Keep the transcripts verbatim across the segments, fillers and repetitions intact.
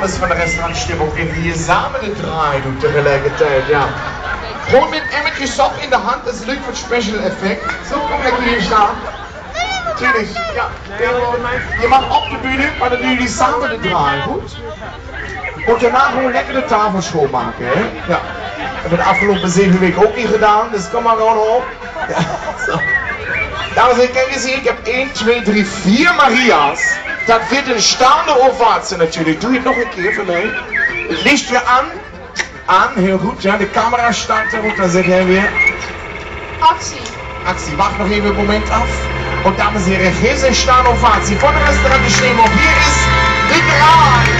alles van de restaurantstimmung in hier samen de draai doet tegelijkertijd, ja. Gewoon met emmertje sap in de hand, dat is leuk voor het special effect. Zo, kom lekker hier staan. Tuurlijk, ja. Je mag op de bühne, maar dan doen jullie samen de draai, goed? En daarna gewoon lekker de tafel schoonmaken, hè? Ja. Dat hebben we de afgelopen zeven weken ook niet gedaan, dus kom maar gewoon op. Ja, zo. Dames en heren, kijk eens hier, ik heb één, twee, drie, vier Maria's. Dat wordt een staande ovatie natuurlijk. Doe je het nog een keer voor mij. Het licht weer aan. Aan, heel goed. Ja, de camera staat erop, dan zeg jij weer. Actie. Actie, wacht nog even een moment af. En dames en heren, geef ze een staande ovatie. Van de restaurant de sneeuw op. Hier is de draai.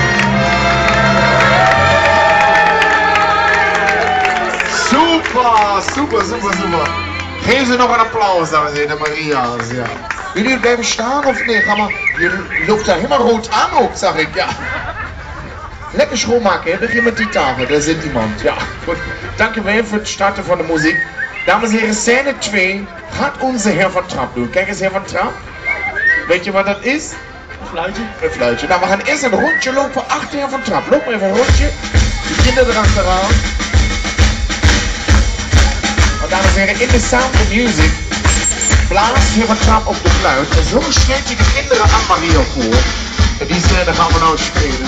Super, super, super, super. Geef ze nog een applaus, dames en heren, de Maria's. Ja. Jullie blijven staan of nee? Ga maar. Je loopt daar helemaal rood aan ook, zag ik. Ja. Lekker schoonmaken, hè? Begin met die tafel, daar zit iemand. Ja, goed. Dankjewel voor het starten van de muziek. Dames en heren, scène twee gaat onze heer Van Trapp doen. Kijk eens, heer Van Trapp. Weet je wat dat is? Een fluitje. Een fluitje. Nou, we gaan eerst een rondje lopen achter heer Van Trapp. Loop maar even een rondje. De kinderen erachteraan. Maar dames en heren, in de Sound of Music blaast heer Van Trapp op de fluit. En zo stelt hij de kinderen aan Maria voor. En die scène gaan we nou spelen.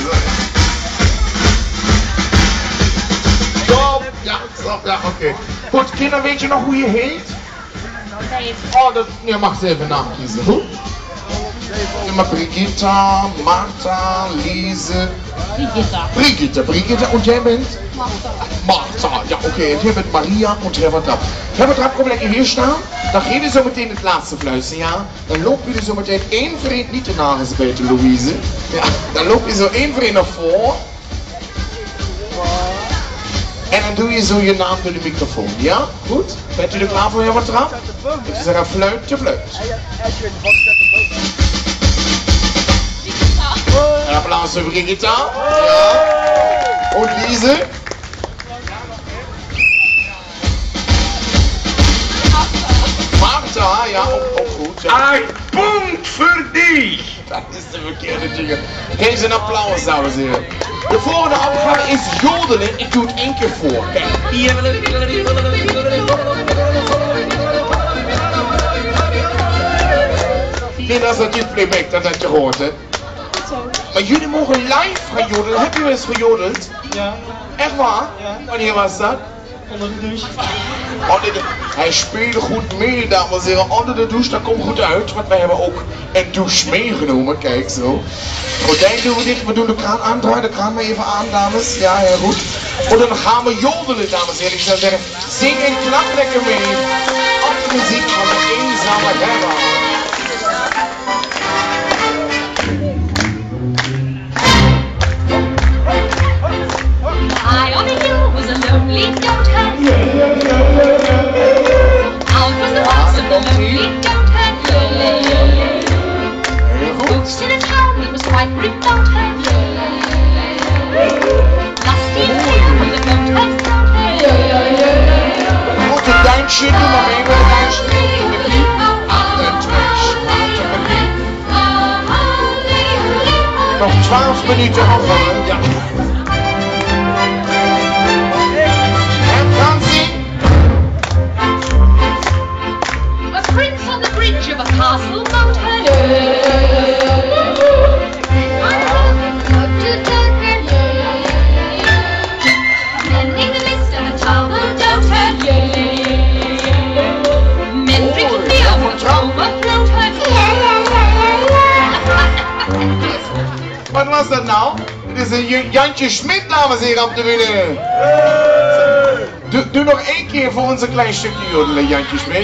Stop! Ja, stop, ja, oké. Okay. Goed, kinderen, weet je nog hoe je heet? Nee. Oh, dat, je mag ze even naam kiezen, goed? Immer Brigitta, Martha, Lise. Brigitta. Brigitte, Brigitte. Und jij bent? Martha. Martha, ja, oké. Okay. En jij bent Maria en Heer Van Trapp. Heer Van Trapp, kom lekker hier staan. Dan geef je zo meteen het laatste fluisteren, ja? Dan loop je er zo meteen één vriend, niet de nagels bijten, Louise. Ja, dan loop je zo één vriend naar voren. En dan doe je zo je naam door de microfoon, ja? Goed? Bent u er klaar voor, Heer Van Trapp? Ik zeg een fluitje, fluit. Een applaus voor Brigitta. Ja. En Lise. Martha, ja, ook, ook goed. Ja. Een punt voor die! Dat is de verkeerde jingle. Geef ze een applaus, dames en heren. De volgende opgave is jodelen. Ik doe het één keer voor. Kijk. Nee, dat is natuurlijk playback, dat had je gehoord, hè? Maar jullie mogen live gaan jodelen. Heb je wel eens gejodeld? Ja. Echt waar? Ja. Wanneer was dat? Onder de douche. Onder de... Hij speelde goed mee, dames en heren. Onder de douche, dat komt goed uit. Want wij hebben ook een douche meegenomen. Kijk zo. Gordijn doen we dit. We doen de kraan aan. Draai de kraan maar even aan, dames. Ja, heel goed. En dan gaan we jodelen, dames en heren. Ik zou zeggen, zing en klap lekker mee. Op de muziek van de eenzame herder. High on a hill was a lonely goat herd. Out was the voice of the lonely goat herd. Boots in a town, it was quite remote herd. Lusty tail with the goat herd, goat herd. Moet een dansje doen, maar mee met een dansje. Achter twee, nog twaalf minuten over. Ja. A prince on the bridge of a castle boat herd. Mending the mist of a towel goat herd. Men drinking beer from a overflowed herd. Wat was dat nou? Dit is een Jantje Smit, dames en heren, op de bühne. Doe, doe nog één keer voor ons een klein stukje jodelen, Jantje Smit.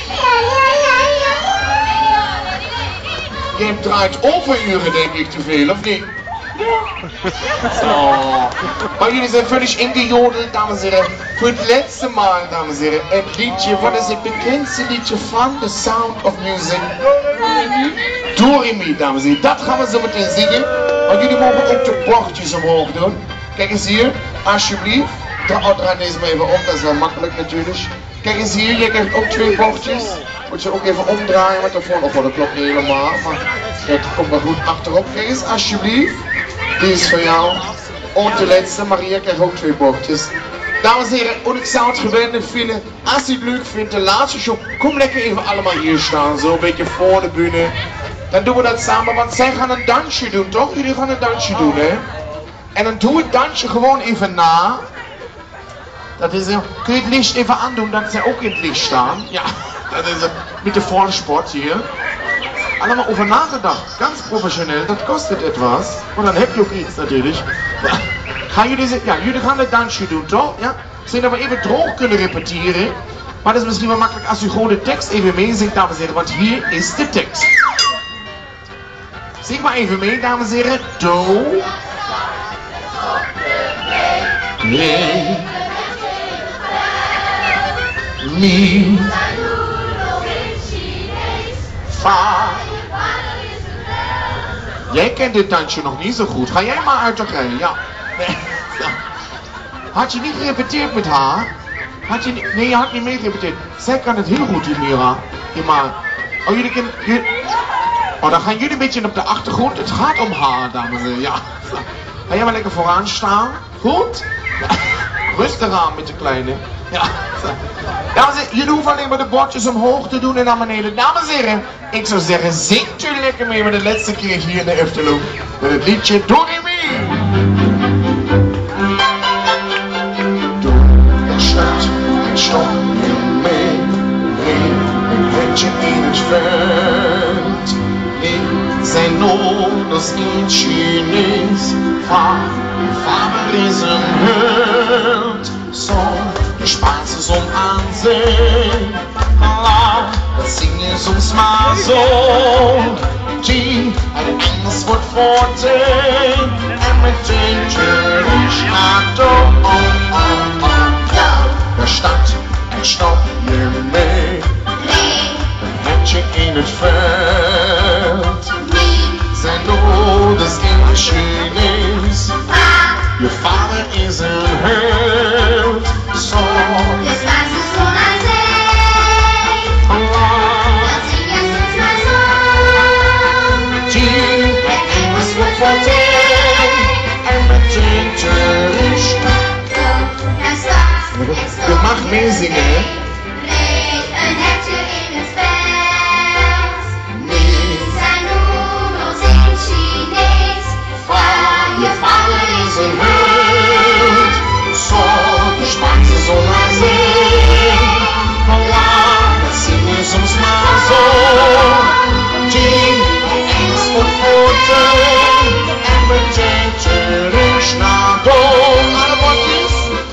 Je draait overuren, denk ik, te veel, of niet? Zo. Maar jullie zijn völlig ingejodeld, dames en heren. Voor het laatste maal, dames en heren. Het liedje, wat is het bekendste liedje van The Sound of Music? Doremi, dames en heren. Dat gaan we zo meteen zingen. Maar jullie mogen ook de bordjes omhoog doen. Kijk eens hier, alsjeblieft. Draai deze maar even om, dat is wel makkelijk natuurlijk. Kijk eens hier, je krijgt ook twee bordjes. Moet je ook even omdraaien, want daarvoor nog wel, dat klopt niet helemaal. Maar kijk, kom maar goed achterop. Kijk eens, alsjeblieft. Die is voor jou. Und der letzte, Maria krijgt ook twee bordjes. Dames en heren, en ik zou het geweldig vinden, als u het leuk vindt, de laatste show, kom lekker even allemaal hier staan, zo een beetje voor de bühne. Dan doen we dat samen, want zij gaan een dansje doen, toch? Jullie gaan een dansje doen, hè? En dan doe het dansje gewoon even na. Dat is, kun je het licht even aandoen, dat zij ook in het licht staan? Ja, dat is met de voorspot hier. Allemaal over nagedacht, ganz professioneel, dat kost het etwas. Maar dan heb je ook iets natuurlijk. Ja. Gaan jullie, ja, jullie gaan het dansje doen, toch? Ja? Zodat dat we even droog kunnen repeteren. Maar dat is misschien wel makkelijk als u gewoon de tekst even meezingt, dames en heren, want hier is de tekst. Zing maar even mee, dames en heren. Do. Re. Mi. Fa. Jij kent dit dansje nog niet zo goed. Ga jij maar uit elkaar, ja. Nee. Ja. Had je niet gerepeteerd met haar? Had je niet, nee, je had niet mee gerepeteerd. Zij kan het heel goed, die Mira. Die maar. Oh, jullie kennen... Jullie, oh, dan gaan jullie een beetje op de achtergrond. Het gaat om haar, dames en heren. Ja. Ga jij maar lekker vooraan staan. Goed? Ja. Rustig aan met de kleine. Ja. Dames en heren, jullie hoeven alleen maar de bordjes omhoog te doen en naar beneden. Dames en heren, ik zou zeggen, zingt u lekker mee met de laatste keer hier in de Efteling. Met het liedje Doremi. Stop je mee, nee, een handje in het veld. Ik zijn nodig in Chinees, vader, vader is een held. Zo, de Spaanse zon aan zee, la, dat zing je soms maar zo. Die, het Engels wordt voorteen, en meteen terug naar door. Oh, oh, oh, ja. Daar staat en stop je mee. Nee. Een handje in het veld. Nee. Zijn ouders in de Chinees. Ah. Je vader is een held. Zo. De Spaanse zon aan zee. Allah. Dat zing je soms maar zo. Die, het Engels wordt voorteen. En meteen terug. Je mag meezingen, hè? Nee, een hertje in het veld. Nee, zijn noedels in Chinees. Van je vader is een held. Zo, de Spaanse zon aan zee. Allah, dat zing je soms maar zo. Die, het Engels wordt voorteen. En meteen terug naar door. Alle bordjes.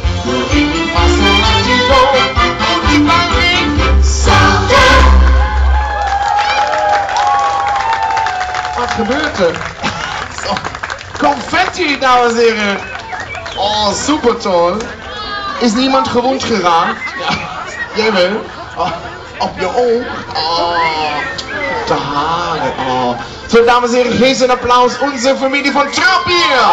Wat gebeurt er? Zo. Confetti, dames en heren. Oh, super toll. Is niemand gewond geraakt? Ja, jij wel? Oh, op je oog? Oh, op de haren. Oh. Zo, dames en heren, geef een applaus. Onze familie van Trap hier.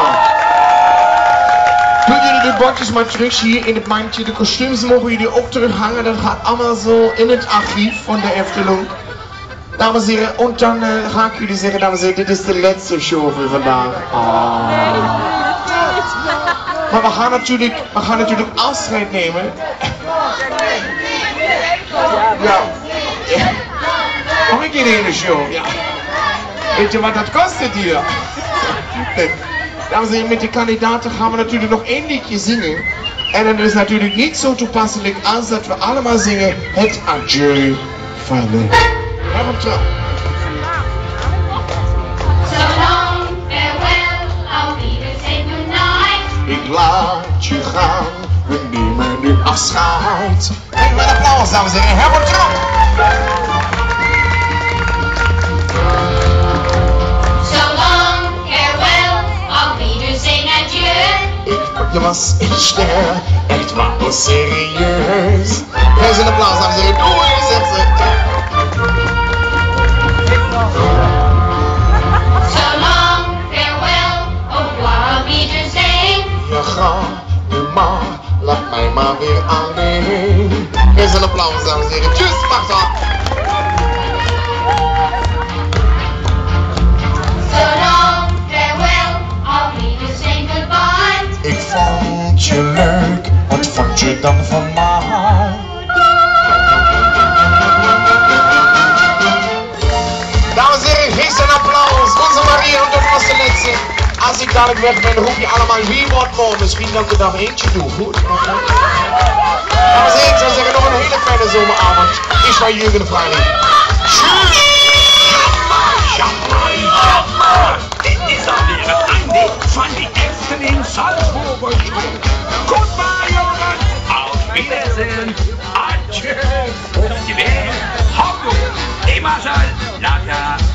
Doen jullie de bordjes maar terug hier in het mandje. De kostuums mogen jullie ook terughangen. Dat gaat allemaal zo in het archief van de Efteling. Dames en heren, en dan uh, ga ik jullie zeggen, dames en heren, dit is de laatste show voor vandaag. Oh. Maar we gaan natuurlijk, we gaan natuurlijk afscheid nemen. Ja. Nog een keer in de show. Ja. Weet je wat dat kost het hier? Dames en heren, met de kandidaten gaan we natuurlijk nog één liedje zingen. En dan is het natuurlijk niet zo toepasselijk als dat we allemaal zingen het adieu van de... Ga maar terug. So long, farewell, I'll be to say goodnight. Ik laat je gaan, we nemen nu afscheid. Geef een applaus, dames en heren, Herbert Trap. Je was een ster, echt waar, serieus. Geef ze een applaus, dames en heren. Doei, zegt ze. So long, farewell, au revoir, I'll be to say. Ja, ga nu maar, laat mij maar weer alleen. Geef ze een applaus, dames en heren. Tjus, wacht op. So long, farewell, I'll be to say goodbye. dan van mij. Dames en heren, geef een applaus. Onze Maria und de vaste letzte. Als ik dadelijk weg ben, roep je allemaal wie wordt voor. Misschien dat ik er nog eentje doe, goed? Dames en heren, ik zou zeggen nog een hele fijne zomeravond. Ik ben Jürgen de Vrijling. Tschüss! Jammer, jammer! Dit is alweer het einde van die Efteling Salzburger Show. Goodbye, jongen! Auf Wiedersehen! Adieu! Op je weer! Hou! Immer zo! Lata!